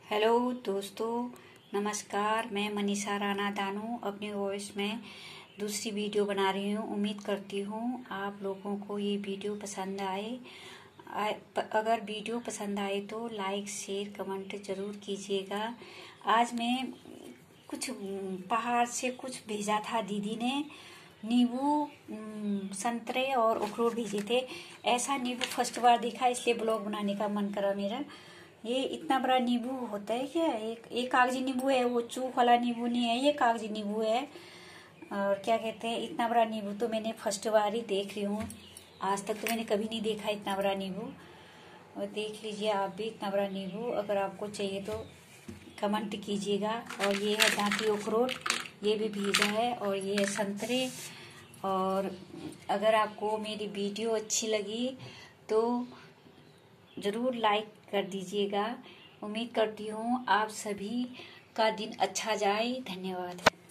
Hello दोस्तों, नमस्कार। मैं मनीषा राणा दानू अपनी वॉइस में दूसरी वीडियो बना रही हूँ। उम्मीद करती हूँ आप लोगों को ये वीडियो पसंद आए। अगर वीडियो पसंद आए तो लाइक शेयर कमेंट ज़रूर कीजिएगा। आज मैं कुछ पहाड़ से कुछ भेजा था दीदी ने, नींबू, संतरे और अखरोट भेजे थे। ऐसा नींबू फर्स्ट बार देखा, इसलिए ब्लॉग बनाने का मन करा मेरा। ये इतना बड़ा नींबू होता है क्या? एक कागजी नींबू है, वो चूक वाला नींबू नहीं है, ये कागजी नींबू है। और क्या कहते हैं, इतना बड़ा नींबू तो मैंने फर्स्ट बार ही देख रही हूँ। आज तक तो मैंने कभी नहीं देखा इतना बड़ा नींबू। और देख लीजिए आप भी इतना बड़ा नींबू। अगर आपको चाहिए तो कमेंट कीजिएगा। और ये है दांती अखरोट, ये भी भेजा है। और ये है संतरे। और अगर आपको मेरी वीडियो अच्छी लगी तो ज़रूर लाइक कर दीजिएगा। उम्मीद करती हूँ आप सभी का दिन अच्छा जाए। धन्यवाद।